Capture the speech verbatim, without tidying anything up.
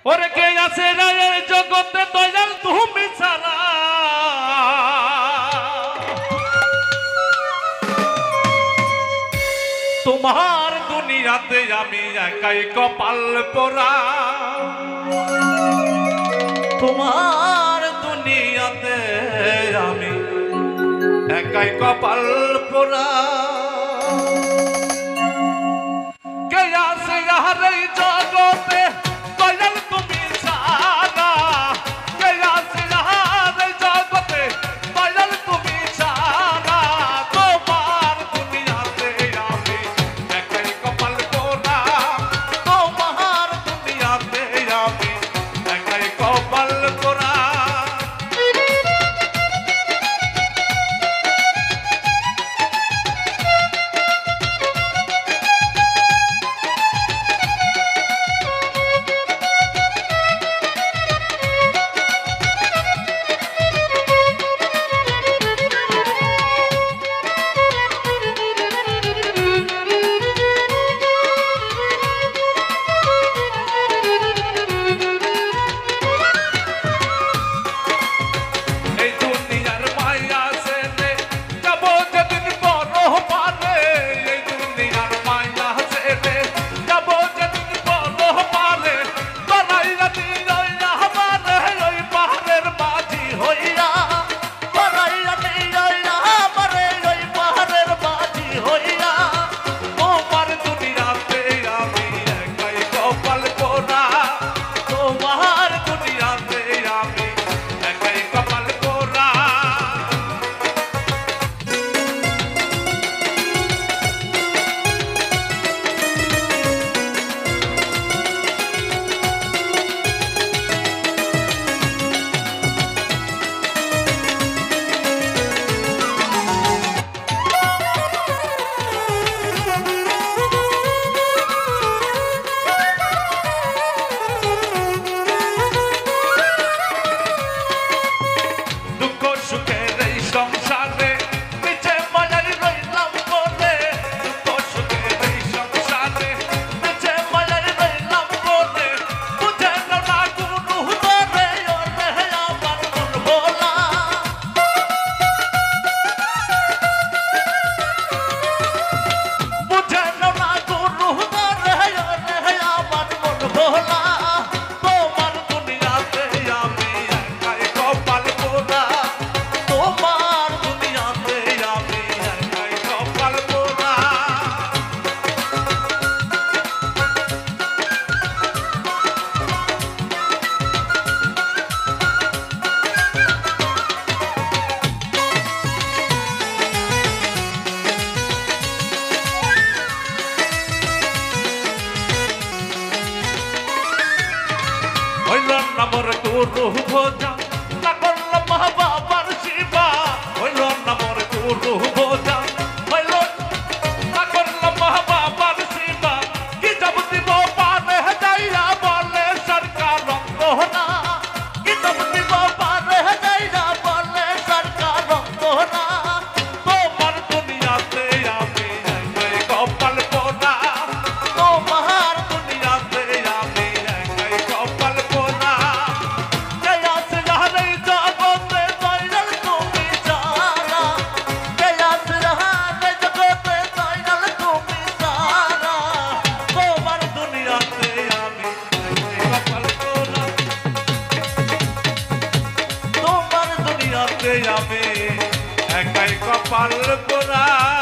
ওরে কে আছে রে এই জগতে দয়াল তুমি ছাড়া তোমার দুনিয়াতে আমি একাই কপাল পোড়া তোমার দুনিয়াতে আমি একাই কপাল পোড়া কে আছে আর এই জগতে দয়াল তুমি ছাড়া কে আছে আর এই জগতে দয়াল তুমি ছাড়া তোমার দুনিয়াতে আমি একাই কপাল পোড়া তোমার দুনিয়াতে আমি একাই কপাল পোড়া নামর গুরু ভোজা না করলাম মা বাবার শিবা হইল নামর গুরু ভোজা হইল না করলাম মা বাবার শিবা কি যাব দিব পারে যাইয়া বলে সরকার রঙ্গ না কি যাব দিব পারে যাইয়া বলে সরকার রঙ্গ না তোমার দুনিয়াতে আমি একাই কপাল পোড়া তোমার দুনিয়াতে আমি একাই কপাল পোড়া আমি একাই কপাল পোড়া।